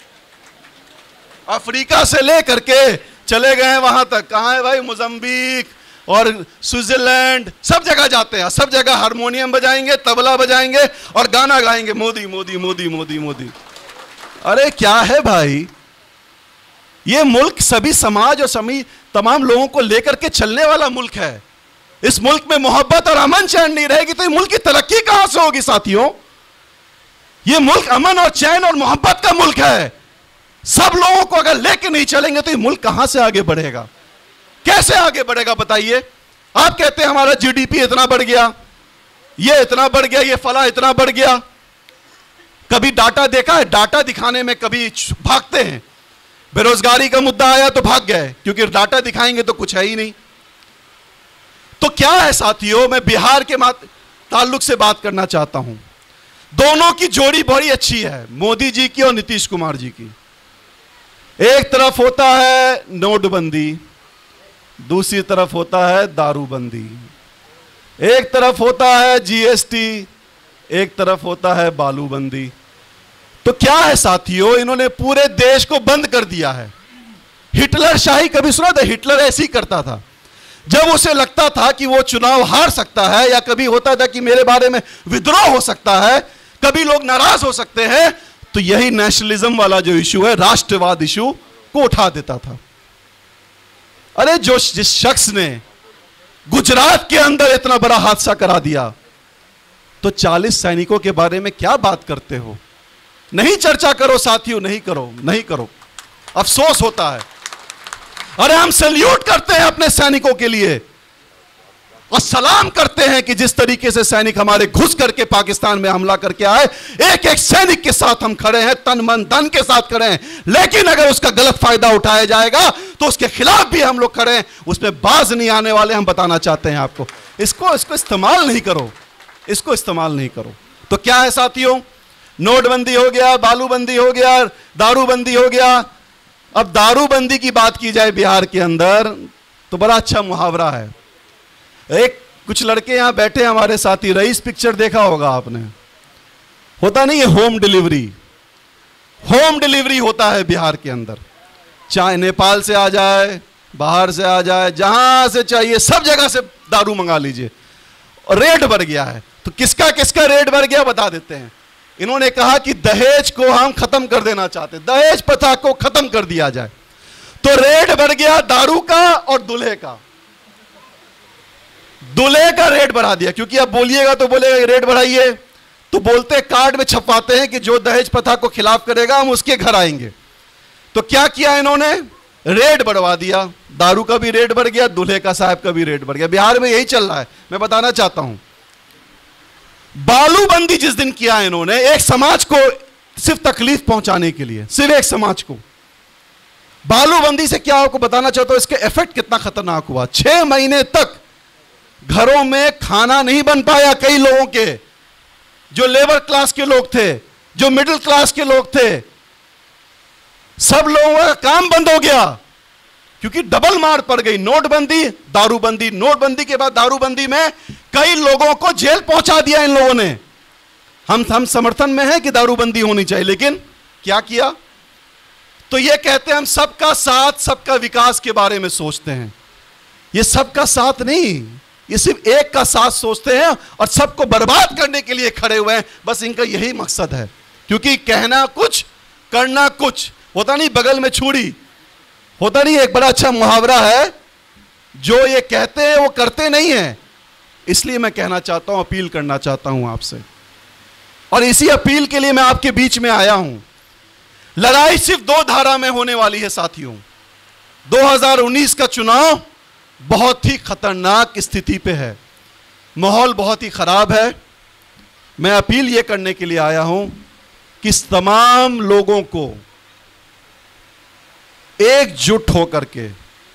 अफ्रीका से लेकर के चले गए हैं वहां तक, कहां है भाई? मोजम्बिक और स्विट्जरलैंड, सब जगह जाते हैं। सब जगह हारमोनियम बजाएंगे, तबला बजाएंगे और गाना गाएंगे, मोदी मोदी मोदी मोदी मोदी। अरे क्या है भाई, ये मुल्क सभी समाज और सभी तमाम लोगों को लेकर के चलने वाला मुल्क है। इस मुल्क में मोहब्बत और अमन चैन नहीं रहेगी तो ये मुल्क की तरक्की कहां से होगी साथियों? ये मुल्क अमन और चैन और मोहब्बत का मुल्क है। सब लोगों को अगर लेके नहीं चलेंगे तो ये मुल्क कहां से आगे बढ़ेगा? कैसे आगे बढ़ेगा बताइए? आप कहते हैं हमारा जीडीपी इतना बढ़ गया, ये इतना बढ़ गया, ये फला इतना बढ़ गया। कभी डाटा देखा है? डाटा दिखाने में कभी भागते हैं। बेरोजगारी का मुद्दा आया तो भाग गए क्योंकि डाटा दिखाएंगे तो कुछ है ही नहीं। तो क्या है साथियों, मैं बिहार के ताल्लुक से बात करना चाहता हूं। दोनों की जोड़ी बड़ी अच्छी है, मोदी जी की और नीतीश कुमार जी की। एक तरफ होता है नोटबंदी, दूसरी तरफ होता है दारूबंदी। एक तरफ होता है जीएसटी, एक तरफ होता है बालूबंदी। तो क्या है साथियों, इन्होंने पूरे देश को बंद कर दिया है। हिटलर शाही कभी सुना था? हिटलर ऐसे ही करता था। जब उसे लगता था कि वो चुनाव हार सकता है या कभी होता था कि मेरे बारे में विद्रोह हो सकता है, कभी लोग नाराज हो सकते हैं, तो यही नेशनलिज्म वाला जो इशू है, राष्ट्रवाद इशू को उठा देता था। अरे जिस शख्स ने गुजरात के अंदर इतना बड़ा हादसा करा दिया, तो 40 सैनिकों के बारे में क्या बात करते हो? नहीं चर्चा करो साथियों, नहीं करो, नहीं करो। अफसोस होता है। अरे हम सैल्यूट करते हैं अपने सैनिकों के लिए और सलाम करते हैं कि जिस तरीके से सैनिक हमारे घुस करके पाकिस्तान में हमला करके आए, एक एक सैनिक के साथ हम खड़े हैं, तन मन धन के साथ खड़े हैं। लेकिन अगर उसका गलत फायदा उठाया जाएगा तो उसके खिलाफ भी हम लोग खड़े हैं, उसमें बाज नहीं आने वाले। हम बताना चाहते हैं आपको, इसको इस्तेमाल नहीं करो, इसको इस्तेमाल नहीं करो। तो क्या है साथियों, नोटबंदी हो गया, बालूबंदी हो गया, दारूबंदी हो गया। अब दारूबंदी की बात की जाए बिहार के अंदर तो बड़ा अच्छा मुहावरा है। एक कुछ लड़के यहां बैठे हमारे साथी, रईस पिक्चर देखा होगा आपने, होता नहीं है होम डिलीवरी। होम डिलीवरी होता है बिहार के अंदर, चाहे नेपाल से आ जाए, बाहर से आ जाए, जहां से चाहिए सब जगह से दारू मंगा लीजिए। रेट बढ़ गया है, तो किसका किसका रेट बढ़ गया बता देते हैं। इन्होंने कहा कि दहेज को हम खत्म कर देना चाहते, दहेज प्रथा को खत्म कर दिया जाए। तो रेट बढ़ गया दारू का और दूल्हे का। दूल्हे का रेट बढ़ा दिया, क्योंकि अब बोलिएगा तो बोलेगा रेट बढ़ाइए, तो बोलते कार्ड में छपवाते हैं कि जो दहेज प्रथा को खिलाफ करेगा हम उसके घर आएंगे। तो क्या किया इन्होंने, रेट बढ़वा दिया, दारू का भी रेट बढ़ गया, दूल्हे का साहब का भी रेट बढ़ गया। बिहार में यही चल रहा है। मैं बताना चाहता हूं, बालूबंदी जिस दिन किया इन्होंने, एक समाज को सिर्फ तकलीफ पहुंचाने के लिए, सिर्फ एक समाज को। बालूबंदी से क्या आपको बताना चाहता हूं, इसके इफेक्ट कितना खतरनाक हुआ। 6 महीने तक घरों में खाना नहीं बन पाया कई लोगों के, जो लेबर क्लास के लोग थे, जो मिडिल क्लास के लोग थे, सब लोगों का काम बंद हो गया क्योंकि डबल मार पड़ गई, नोटबंदी दारूबंदी। नोटबंदी के बाद दारूबंदी में कई लोगों को जेल पहुंचा दिया इन लोगों ने। हम समर्थन में हैं कि दारूबंदी होनी चाहिए, लेकिन क्या किया, तो ये कहते हैं हम सबका साथ सबका विकास के बारे में सोचते हैं। ये सबका साथ नहीं, ये सिर्फ एक का साथ सोचते हैं और सबको बर्बाद करने के लिए खड़े हुए हैं। बस इनका यही मकसद है, क्योंकि कहना कुछ करना कुछ होता नहीं, बगल में छुरी होता नहीं। एक बड़ा अच्छा मुहावरा है, जो ये कहते हैं वो करते नहीं है। इसलिए मैं कहना चाहता हूं, अपील करना चाहता हूं आपसे, और इसी अपील के लिए मैं आपके बीच में आया हूं। लड़ाई सिर्फ दो धारा में होने वाली है साथियों। 2019 का चुनाव बहुत ही खतरनाक स्थिति पे है, माहौल बहुत ही खराब है। मैं अपील यह करने के लिए आया हूं कि तमाम लोगों को एकजुट होकर के,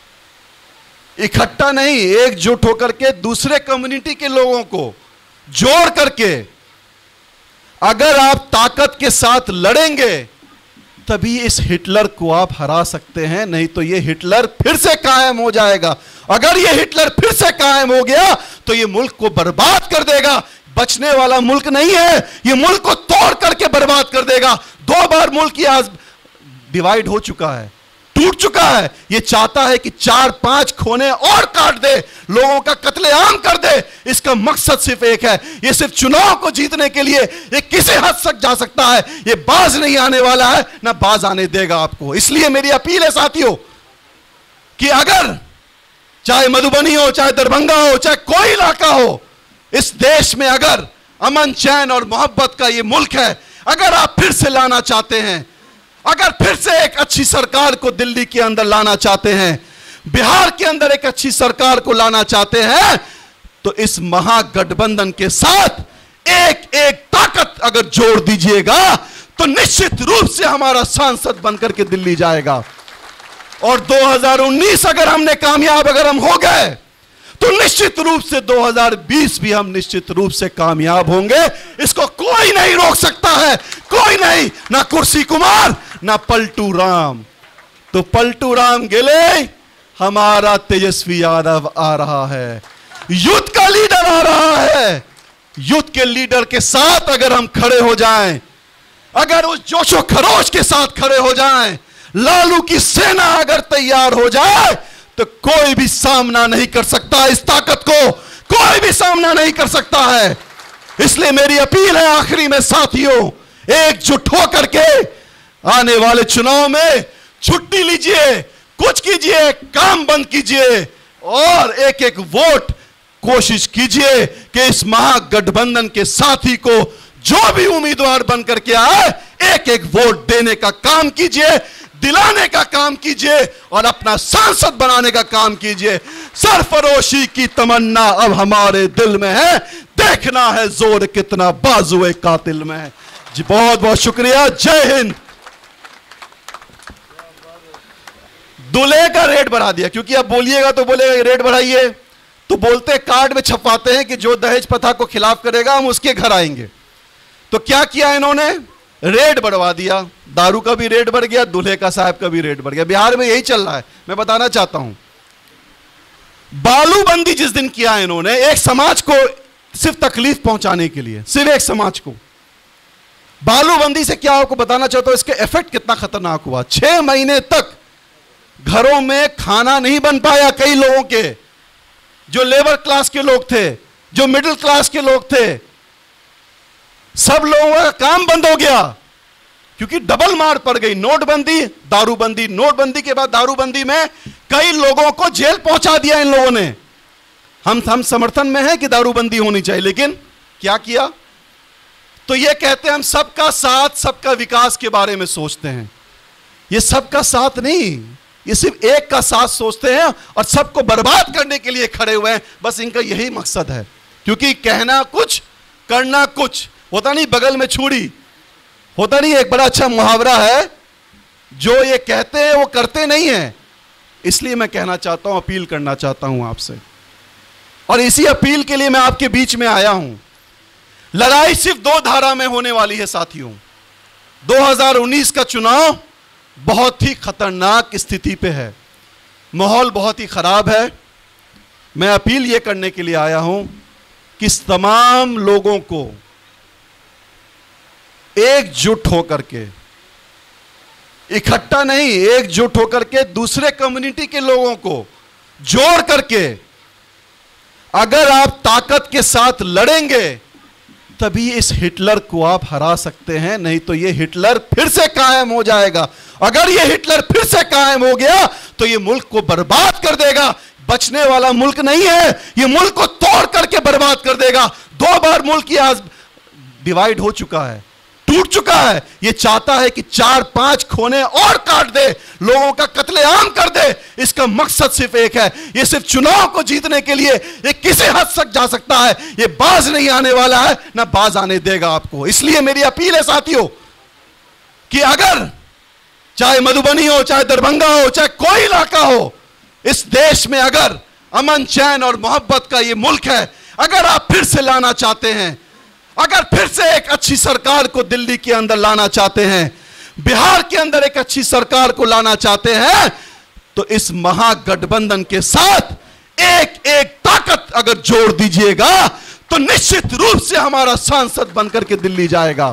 इकट्ठा नहीं, एकजुट होकर के दूसरे कम्युनिटी के लोगों को जोड़ करके अगर आप ताकत के साथ लड़ेंगे तभी इस हिटलर को आप हरा सकते हैं, नहीं तो ये हिटलर फिर से कायम हो जाएगा। अगर ये हिटलर फिर से कायम हो गया तो ये मुल्क को बर्बाद कर देगा। बचने वाला मुल्क नहीं है, ये मुल्क को तोड़ करके बर्बाद कर देगा। 2 बार मुल्क ये आज डिवाइड हो चुका है, टूट चुका है। ये चाहता है कि 4-5 कोने और काट दे, लोगों का कत्लेआम कर दे। इसका मकसद सिर्फ एक है, ये सिर्फ चुनाव को जीतने के लिए ये किसी हद तक जा सकता है। ये बाज नहीं आने वाला है, ना बाज आने देगा आपको। इसलिए मेरी अपील है साथियों कि अगर चाहे मधुबनी हो, चाहे दरभंगा हो, चाहे कोई इलाका हो, इस देश में अगर अमन चैन और मोहब्बत का ये मुल्क है, अगर आप फिर से लाना चाहते हैं, अगर फिर से एक अच्छी सरकार को दिल्ली के अंदर लाना चाहते हैं, बिहार के अंदर एक अच्छी सरकार को लाना चाहते हैं, तो इस महागठबंधन के साथ एक एक ताकत अगर जोड़ दीजिएगा तो निश्चित रूप से हमारा सांसद बनकर के दिल्ली जाएगा। और 2019 अगर हमने कामयाब अगर हम हो गए तो निश्चित रूप से 2020 भी हम निश्चित रूप से कामयाब होंगे। इसको कोई नहीं रोक सकता है, कोई नहीं, ना कुर्सी कुमार ना पलटू राम। तो पलटू राम गिले, हमारा तेजस्वी यादव आ रहा है, युद्ध का लीडर आ रहा है। युद्ध के लीडर के साथ अगर हम खड़े हो जाएं, अगर उस जोशो खरोश के साथ खड़े हो जाएं, लालू की सेना अगर तैयार हो जाए तो कोई भी सामना नहीं कर सकता, इस ताकत को कोई भी सामना नहीं कर सकता है। इसलिए मेरी अपील है आखिरी में साथियों, एकजुट होकर के आने वाले चुनाव में छुट्टी लीजिए, कुछ कीजिए, काम बंद कीजिए और एक एक वोट कोशिश कीजिए कि इस महागठबंधन के साथी को जो भी उम्मीदवार बनकर के आए एक एक वोट देने का काम कीजिए, दिलाने का काम कीजिए और अपना सांसद बनाने का काम कीजिए। सरफरोशी की तमन्ना अब हमारे दिल में है, देखना है जोर कितना बाजुए कातिल में है। जी बहुत बहुत शुक्रिया, जय हिंद। दूल्हे का रेट बढ़ा दिया, क्योंकि अब बोलिएगा तो बोलेगा रेट बढ़ाइए, तो बोलते कार्ड में छपवाते हैं कि जो दहेज प्रथा को खिलाफ करेगा हम उसके घर आएंगे। तो क्या किया इन्होंने, रेट बढ़वा दिया, दारू का भी रेट बढ़ गया, दूल्हे का साहब का भी रेट बढ़ गया। बिहार में यही चल रहा है। मैं बताना चाहता हूं, बालूबंदी जिस दिन किया इन्होंने एक समाज को सिर्फ तकलीफ पहुंचाने के लिए, सिर्फ एक समाज को, बालूबंदी से क्या आपको बताना चाहता हूं, इसके इफेक्ट कितना खतरनाक हुआ। 6 महीने तक घरों में खाना नहीं बन पाया कई लोगों के, जो लेबर क्लास के लोग थे, जो मिडिल क्लास के लोग थे, सब लोगों का काम बंद हो गया क्योंकि डबल मार पड़ गई, नोटबंदी, दारूबंदी। नोटबंदी के बाद दारूबंदी में कई लोगों को जेल पहुंचा दिया इन लोगों ने। हम समर्थन में हैं कि दारूबंदी होनी चाहिए, लेकिन क्या किया, तो ये कहते हैं हम सबका साथ सबका विकास के बारे में सोचते हैं। ये सबका साथ नहीं, ये सिर्फ एक का साथ सोचते हैं और सबको बर्बाद करने के लिए खड़े हुए हैं। बस इनका यही मकसद है, क्योंकि कहना कुछ करना कुछ होता नहीं, बगल में छुरी होता नहीं। एक बड़ा अच्छा मुहावरा है, जो ये कहते हैं वो करते नहीं है। इसलिए मैं कहना चाहता हूं, अपील करना चाहता हूं आपसे, और इसी अपील के लिए मैं आपके बीच में आया हूं। लड़ाई सिर्फ 2 धारा में होने वाली है साथियों। 2019 का चुनाव बहुत ही खतरनाक स्थिति पे है, माहौल बहुत ही खराब है। मैं अपील यह करने के लिए आया हूं कि तमाम लोगों को एकजुट होकर के, इकट्ठा नहीं, एकजुट होकर के दूसरे कम्युनिटी के लोगों को जोड़ करके अगर आप ताकत के साथ लड़ेंगे तभी इस हिटलर को आप हरा सकते हैं, नहीं तो ये हिटलर फिर से कायम हो जाएगा। अगर ये हिटलर फिर से कायम हो गया तो ये मुल्क को बर्बाद कर देगा। बचने वाला मुल्क नहीं है, ये मुल्क को तोड़ करके बर्बाद कर देगा। 2 बार मुल्क आज डिवाइड हो चुका है, टूट चुका है। ये चाहता है कि 4-5 कोने और काट दे, लोगों का कत्लेआम कर दे। इसका मकसद सिर्फ एक है, ये सिर्फ चुनाव को जीतने के लिए ये किसी हद तक जा सकता है। ये बाज नहीं आने वाला है, ना बाज आने देगा आपको। इसलिए मेरी अपील है साथियों कि अगर चाहे मधुबनी हो, चाहे दरभंगा हो, चाहे कोई इलाका हो, इस देश में अगर अमन, चैन और मोहब्बत का ये मुल्क है, अगर आप फिर से लाना चाहते हैं, अगर फिर से एक अच्छी सरकार को दिल्ली के अंदर लाना चाहते हैं, बिहार के अंदर एक अच्छी सरकार को लाना चाहते हैं, तो इस महागठबंधन के साथ एक एक ताकत अगर जोड़ दीजिएगा तो निश्चित रूप से हमारा सांसद बनकर के दिल्ली जाएगा।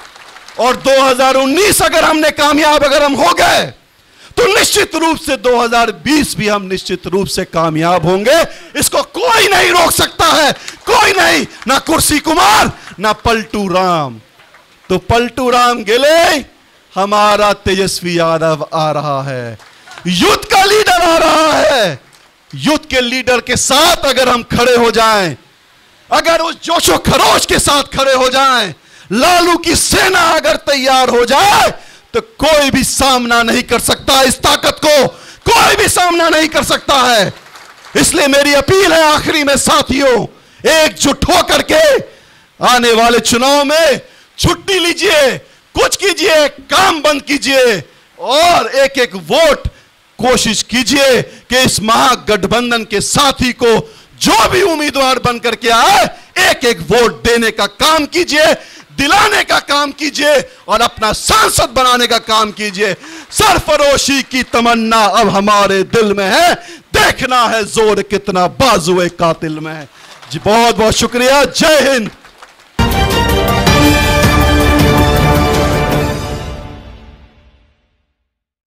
और 2019 अगर हमने कामयाब अगर हम हो गए तो निश्चित रूप से 2020 भी हम निश्चित रूप से कामयाब होंगे। इसको कोई नहीं रोक सकता है, कोई नहीं, ना कुर्सी कुमार, ना पलटू राम। तो पलटू राम गिले, हमारा तेजस्वी यादव आ रहा है, युद्ध का लीडर आ रहा है। युद्ध के लीडर के साथ अगर हम खड़े हो जाएं, अगर उस जोशो खरोश के साथ खड़े हो जाएं, लालू की सेना अगर तैयार हो जाए तो कोई भी सामना नहीं कर सकता, इस ताकत को कोई भी सामना नहीं कर सकता है। इसलिए मेरी अपील है आखिरी में साथियों, एकजुट होकर के आने वाले चुनाव में छुट्टी लीजिए, कुछ कीजिए, काम बंद कीजिए और एक एक वोट कोशिश कीजिए कि इस महागठबंधन के साथी को जो भी उम्मीदवार बनकर के आए एक एक वोट देने का काम कीजिए, दिलाने का काम कीजिए और अपना सांसद बनाने का काम कीजिए। सरफरोशी की तमन्ना अब हमारे दिल में है, देखना है जोर कितना बाजुए कातिल में है। जी बहुत बहुत शुक्रिया। जय हिंद।